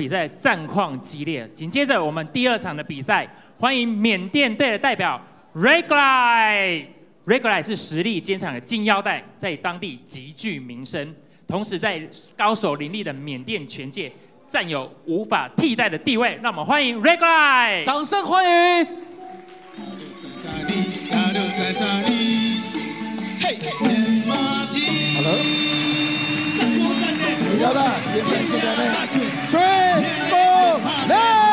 赛战况激烈。紧接着我们第2场的比赛，欢迎缅甸队的代表 Reglai。Reglai 是实力坚强的金腰带，在当地极具名声，同时在高手林立的缅甸拳界占有无法替代的地位。让我们欢迎 Reglai， 掌声欢迎！ 好了，你要的也在现在内，3、4、6。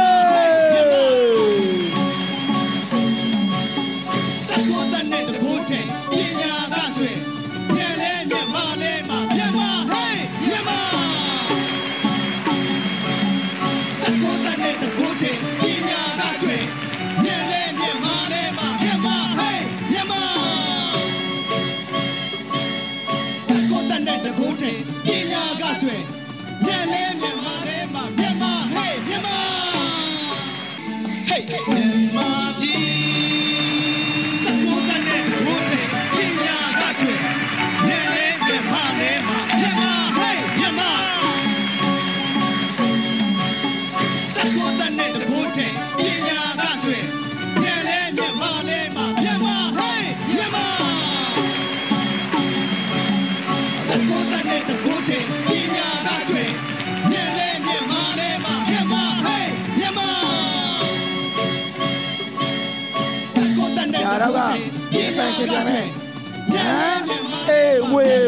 比赛现在内，南A尾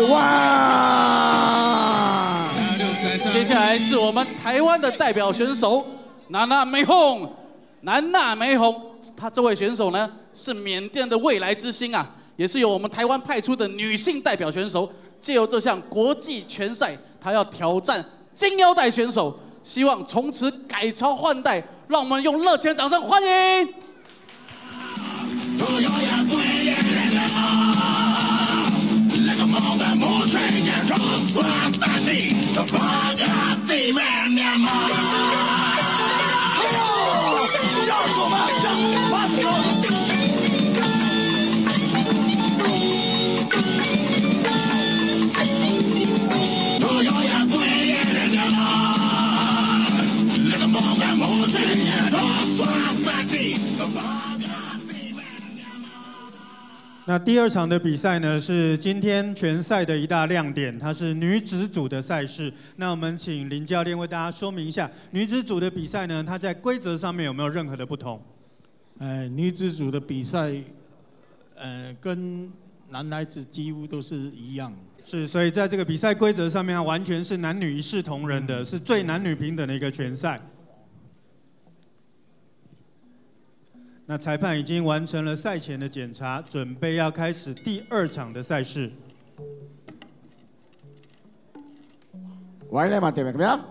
哇！ 接下来是我们台湾的代表选手娜娜梅红，她这位选手呢是缅甸的未来之星啊，也是由我们台湾派出的女性代表选手。借由这项国际拳赛，她要挑战金腰带选手，希望从此改朝换代。让我们用热情的掌声欢迎！ 那第2场的比赛呢，是今天拳赛的一大亮点，它是女子组的赛事。那我们请林教练为大家说明一下，女子组的比赛呢，它在规则上面有没有任何的不同？ 女子组的比赛，跟男孩子几乎都是一样。 是，所以在这个比赛规则上面，它完全是男女一视同仁的，是最男女平等的一个拳赛。 那裁判已经完成了赛前的检查，准备要开始第2场的赛事。 喂，你嘛，对唔对啊？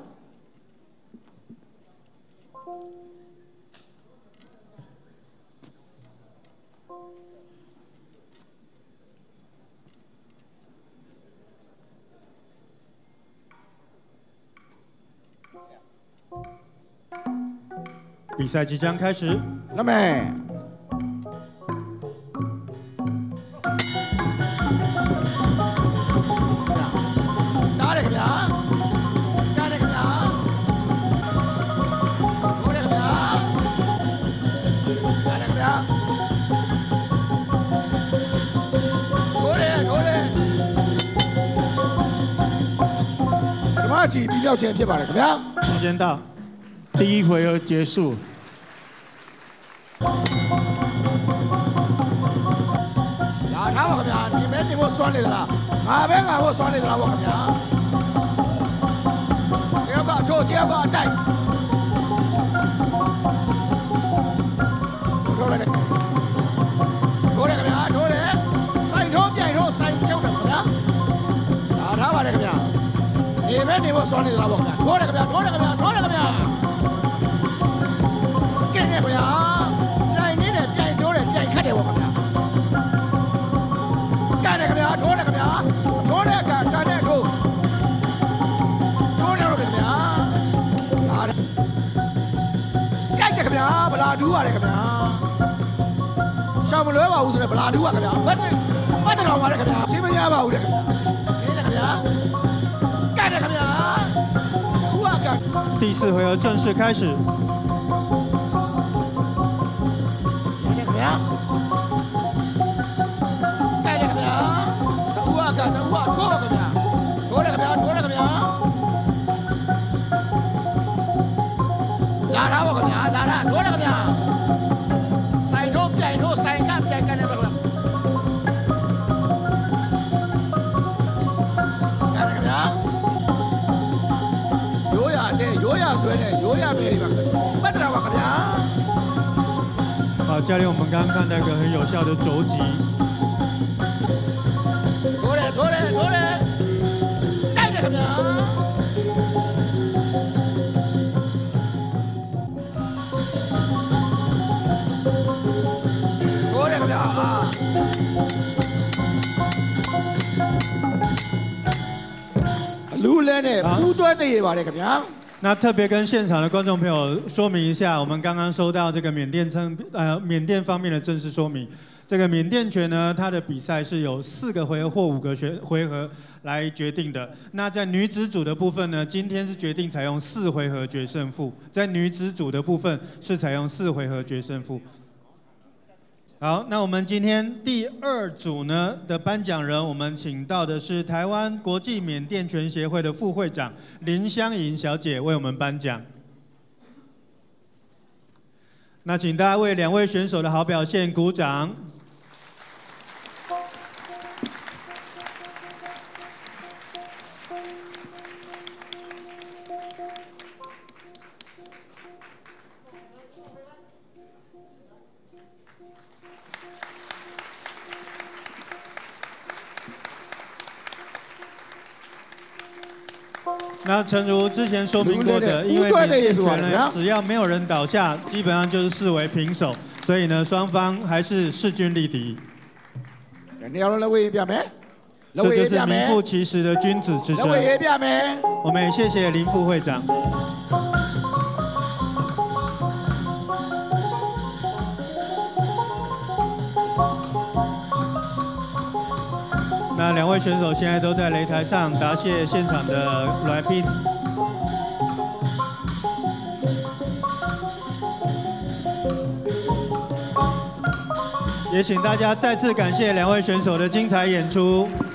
比赛即将开始。 那么，打这个呀，打这个呀，过来个呀，打这个呀，过来过来，什么举比较前贴吧？怎么样？ 时间到， 第1回合结束。 睇我咁樣，你咩點我酸你啦？下邊我酸你啦，我咁樣。第二個做，第2個帶。做嚟，做嚟咁樣，做嚟，細拖變拖細招嚟咁樣。啊，睇我哋咁樣，你咩點我酸你啦，我咁樣。做嚟咁樣，做嚟咁樣，做嚟咁樣。見你咁樣，來你哋變手嚟變開嘅我咁樣。 干那个呀，做那个呀，做那个干那个，做那个呀，啊，干这个呀，不拉住啊那个呀，上不来吧，我说不拉住啊个呀，我这老妈那个呀，谁不呀吧我这个呀，你那个呀，干那个呀，我干。 第4回合正式开始。 လာတာပေါ့ခင်ဗျာလာတာထိုးတယ်ခင်ဗျာစိုက်ထိုးပြိုင်ထိုးစိုင်ကပြိုင်ကနေပါခင်ဗျာရတယ်ခင်ဗျာရိုးရတဲ့ရိုးရဆွဲတဲ့ရိုးရပဲဒီပါပတ်တာပါခင်ဗျာ好，教练，我们刚刚看到一个很有效的肘击。 ထိုးတယ်ထိုးတယ်ထိုးတယ်တိုက်တယ်ခင်ဗျာလူလဲနဲ့ပူးတွဲတည်ရပါတယ်ခင်ဗျာ那特别跟现场的观众朋友说明一下，我们刚刚收到这个缅甸方面的正式说明。这个缅甸拳呢，它的比赛是有4个回合或5个回合来决定的。那在女子组的部分呢，今天是决定采用4回合决胜负。在女子组的部分是采用4回合决胜负。好，那我们今天第2组呢的颁奖人，我们请到的是台湾国际缅甸拳协会的副会长林香莹小姐为我们颁奖。那请大家为2位选手的好表现鼓掌。那诚如之前说明过的，因为缅甸拳呢，只要没有人倒下，基本上就是视为平手，所以呢，双方还是势均力敌。这就是名副其实的君子之争。我们也谢谢林副会长。那2位选手现在都在擂台上答谢现场的来宾。也请大家再次感谢2位选手的精彩演出。